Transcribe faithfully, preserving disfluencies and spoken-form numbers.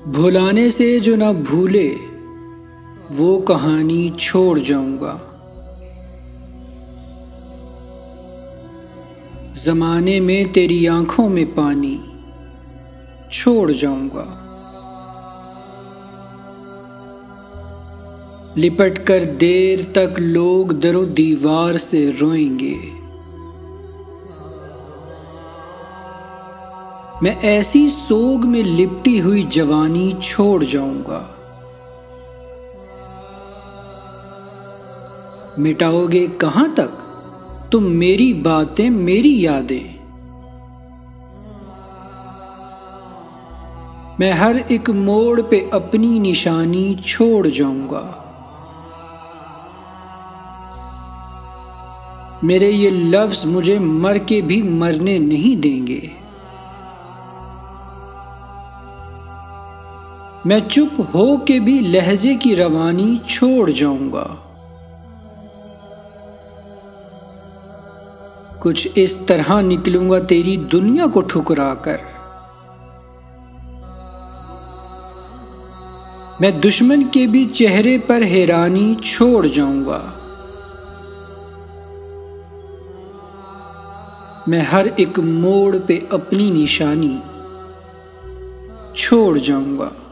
भुलाने से जो न भूले वो कहानी छोड़ जाऊंगा। ज़माने में तेरी आंखों में पानी छोड़ जाऊंगा। लिपट कर देर तक लोग दरो दीवार से रोएंगे। मैं ऐसी सोग में लिपटी हुई जवानी छोड़ जाऊंगा। मिटाओगे कहां तक तुम मेरी बातें, मेरी यादें। मैं हर एक मोड़ पे अपनी निशानी छोड़ जाऊंगा। मेरे ये लफ्ज मुझे मर के भी मरने नहीं देंगे। मैं चुप हो के भी लहजे की रवानी छोड़ जाऊंगा। कुछ इस तरह निकलूंगा तेरी दुनिया को ठुकरा कर। मैं दुश्मन के भी चेहरे पर हैरानी छोड़ जाऊंगा। मैं हर एक मोड़ पे अपनी निशानी छोड़ जाऊंगा।